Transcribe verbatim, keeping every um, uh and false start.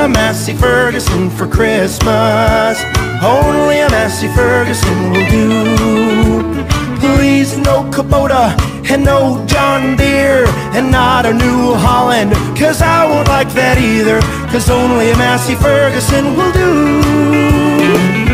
a Massey Ferguson for Christmas. Only a Massey Ferguson will do. Please no Kubota and no John Deere, and not a New Holland, 'cause I won't like that either, 'cause only a Massey Ferguson will do.